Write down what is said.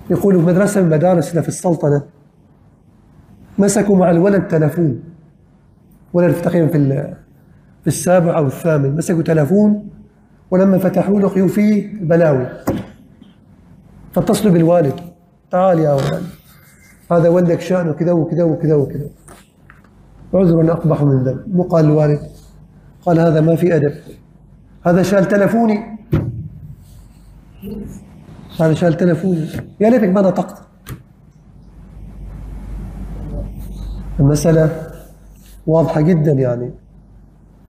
يقولوا مدرسة من مدارسنا في السلطنة مسكوا مع الولد تلفون، ولد تقريبا في السابع أو الثامن، مسكوا تلفون ولما فتحوه لقيوا فيه بلاوي، فاتصلوا بالوالد: تعال يا ولد، هذا ولدك شأنه كذا وكذا وكذا وكذا، عذر أقبح من ذنب. مو قال الوالد، قال: هذا ما في أدب، هذا شال تلفوني، هذا شال تلفوني، يا ليتك ما نطقت. المسألة واضحة جدا يعني.